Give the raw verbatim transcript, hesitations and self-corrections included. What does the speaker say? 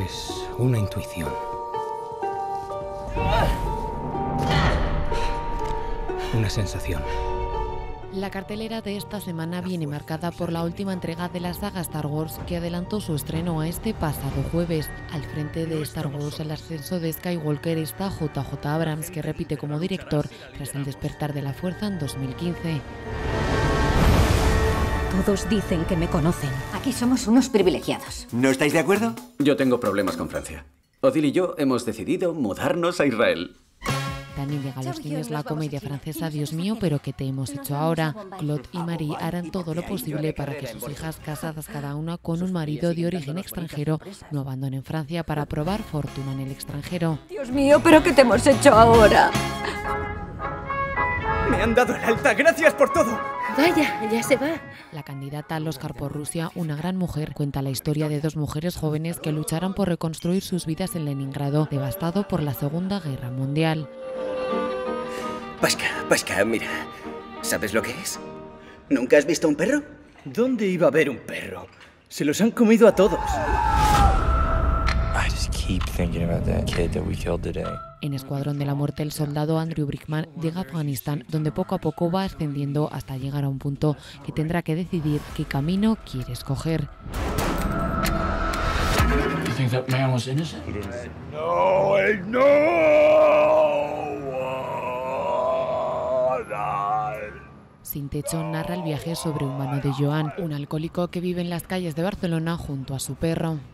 Es una intuición. Una sensación. La cartelera de esta semana viene marcada por la última entrega de la saga Star Wars, que adelantó su estreno a este pasado jueves. Al frente de Star Wars, el ascenso de Skywalker, está J J Abrams, que repite como director tras el despertar de la fuerza en dos mil quince. Todos dicen que me conocen. Aquí somos unos privilegiados. ¿No estáis de acuerdo? Yo tengo problemas con Francia. Odile y yo hemos decidido mudarnos a Israel. Dani llega a los cines la comedia francesa Dios mío, pero ¿qué te hemos hecho ahora? Claude y Marie harán todo lo posible para que sus hijas, casadas cada una con un marido de origen extranjero, no abandonen Francia para probar fortuna en el extranjero. Dios mío, ¿pero qué te hemos hecho ahora? Me han dado el alta, gracias por todo. Vaya, ya se va. La candidata al Oscar por Rusia, una gran mujer, cuenta la historia de dos mujeres jóvenes que lucharán por reconstruir sus vidas en Leningrado, devastado por la Segunda Guerra Mundial. Pasca, Pasca, mira. ¿Sabes lo que es? ¿Nunca has visto un perro? ¿Dónde iba a haber un perro? Se los han comido a todos. I just keep thinking about that kid that we killed today. En Escuadrón de la Muerte, el soldado Andrew Brickman llega a Afganistán, donde poco a poco va ascendiendo hasta llegar a un punto que tendrá que decidir qué camino quiere escoger. You think that man was innocent? No, no. Sin techo narra el viaje sobrehumano de Joan, un alcohólico que vive en las calles de Barcelona junto a su perro.